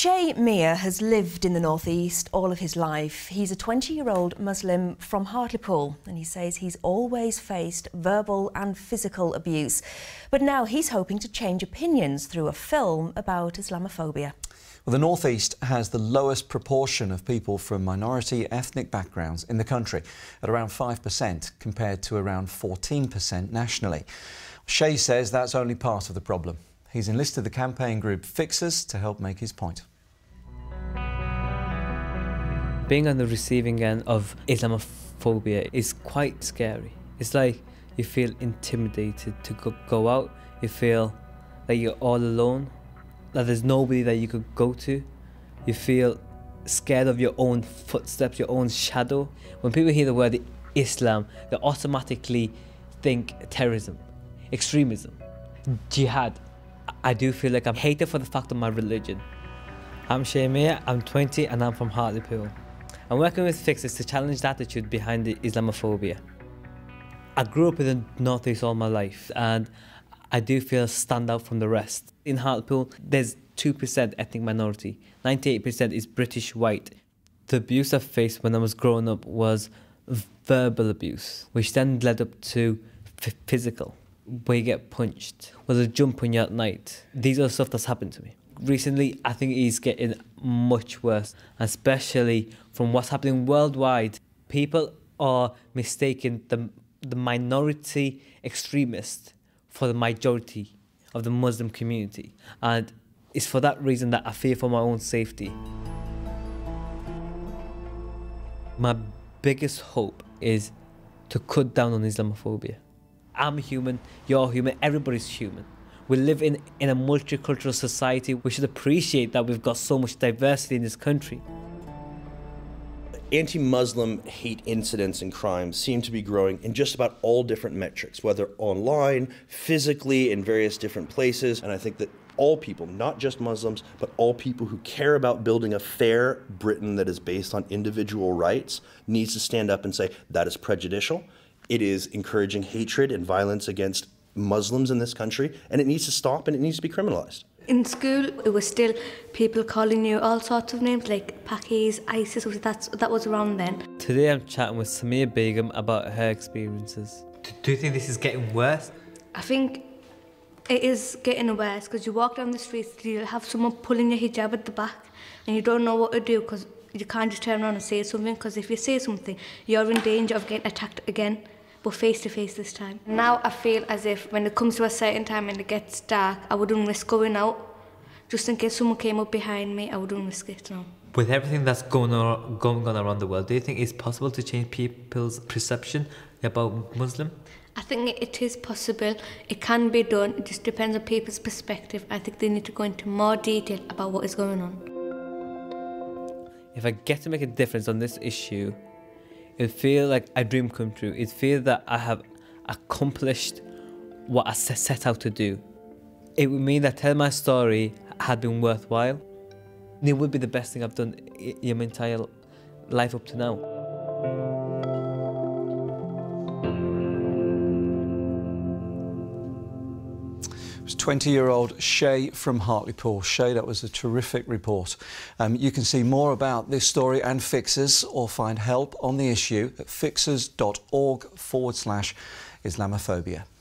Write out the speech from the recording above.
Shay Miah has lived in the northeast all of his life. He's a 20-year-old Muslim from Hartlepool, and he says he's always faced verbal and physical abuse. But now he's hoping to change opinions through a film about Islamophobia. Well, the northeast has the lowest proportion of people from minority ethnic backgrounds in the country, at around 5% compared to around 14% nationally. Shay says that's only part of the problem. He's enlisted the campaign group Fixers to help make his point. Being on the receiving end of Islamophobia is quite scary. It's like you feel intimidated to go out, you feel like you're all alone, that there's nobody that you could go to. You feel scared of your own footsteps, your own shadow. When people hear the word Islam, they automatically think terrorism, extremism, jihad. I do feel like I'm hated for the fact of my religion. I'm Shay Miah, I'm 20 and I'm from Hartlepool. I'm working with Fixers to challenge the attitude behind the Islamophobia. I grew up in the northeast all my life and I do feel stand out from the rest. In Hartlepool, there's 2% ethnic minority, 98% is British white. The abuse I faced when I was growing up was verbal abuse, which then led up to physical, where you get punched, where they jump on you at night. These are stuff that's happened to me. Recently, I think it's getting much worse, especially from what's happening worldwide. People are mistaking the minority extremist for the majority of the Muslim community. And it's for that reason that I fear for my own safety. My biggest hope is to cut down on Islamophobia. I'm human, you're human, everybody's human. We live in a multicultural society. We should appreciate that we've got so much diversity in this country. Anti-Muslim hate incidents and crimes seem to be growing in just about all different metrics, whether online, physically, in various different places. And I think that all people, not just Muslims, but all people who care about building a fair Britain that is based on individual rights needs to stand up and say that is prejudicial. It is encouraging hatred and violence against Muslims in this country, and it needs to stop and it needs to be criminalised. In school, it was still people calling you all sorts of names like Pakis, ISIS, that was around then. Today I'm chatting with Samir Begum about her experiences. Do you think this is getting worse? I think it is getting worse because you walk down the streets, you'll have someone pulling your hijab at the back and you don't know what to do because you can't just turn around and say something, because if you say something, you're in danger of getting attacked again, but face to face this time. Now I feel as if when it comes to a certain time and it gets dark, I wouldn't risk going out. Just in case someone came up behind me, I wouldn't risk it now. With everything that's going on around the world, do you think it's possible to change people's perception about Muslim? I think it is possible. It can be done. It just depends on people's perspective. I think they need to go into more detail about what is going on. If I get to make a difference on this issue, it feels like a dream come true. It feels that I have accomplished what I set out to do. It would mean that telling my story had been worthwhile. It would be the best thing I've done in my entire life up to now. It was 20-year-old Shay from Hartlepool. Shay, that was a terrific report. You can see more about this story and Fixers, or find help on the issue at fixers.org/Islamophobia.